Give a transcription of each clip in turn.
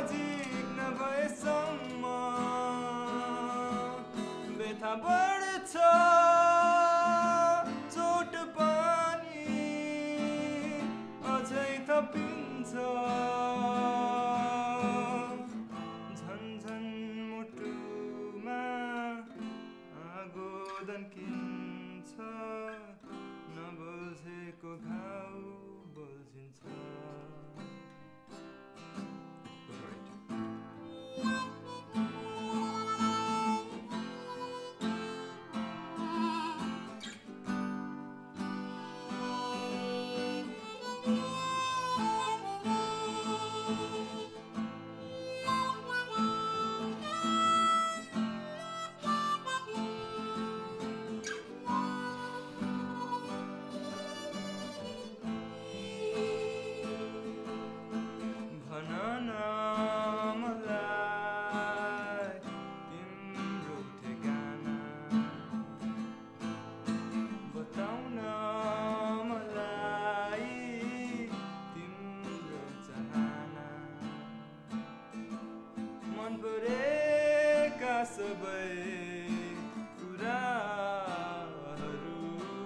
नजिक नभएसम्म व्यथा बढ्छ चोट पनि अझै थपिन्छ झन्झन मुटुमा आगो दन्किन्छ नबुझेको घाउ बल्झिन्छ सबै कुराहरू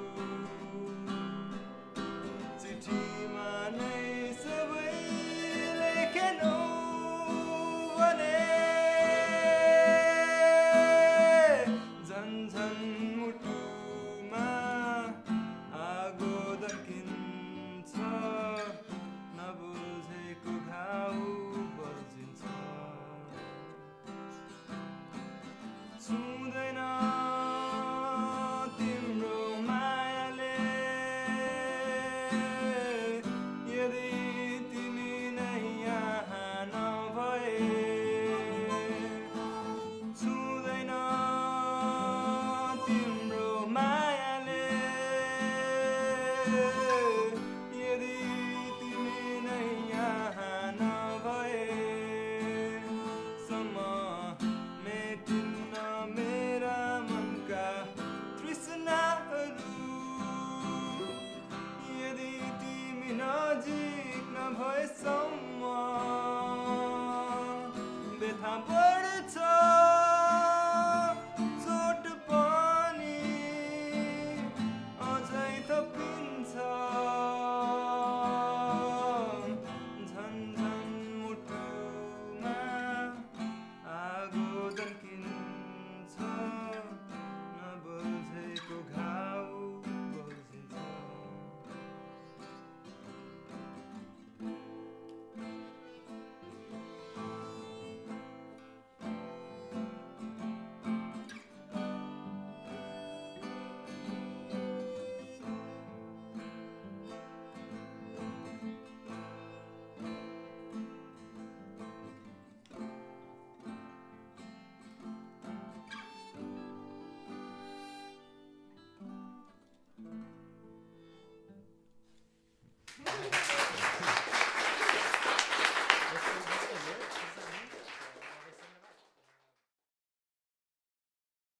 चिठीमा नै सबै लेखेनौ भने झन्झन मुटुमा आगो दन्किन्छ नबुझेको घाउ बल्झिन्छ छुँदैन तिम्रो मायाले यदि तिमी नै यहाँ नभए छुँदैन तिम्रो मायाले यदि तिमी नै यहाँ नभए सम्म मेटिन्न मेरा मनका तृष्णाहरू यदि तिमी नजिक नभएसम्म व्यथा बढ्छ चोट पनि अझै थपिन्छ झन्झन मुटुमा आगो दन्किन्छ नबुझेको घाउ बल्झिन्छ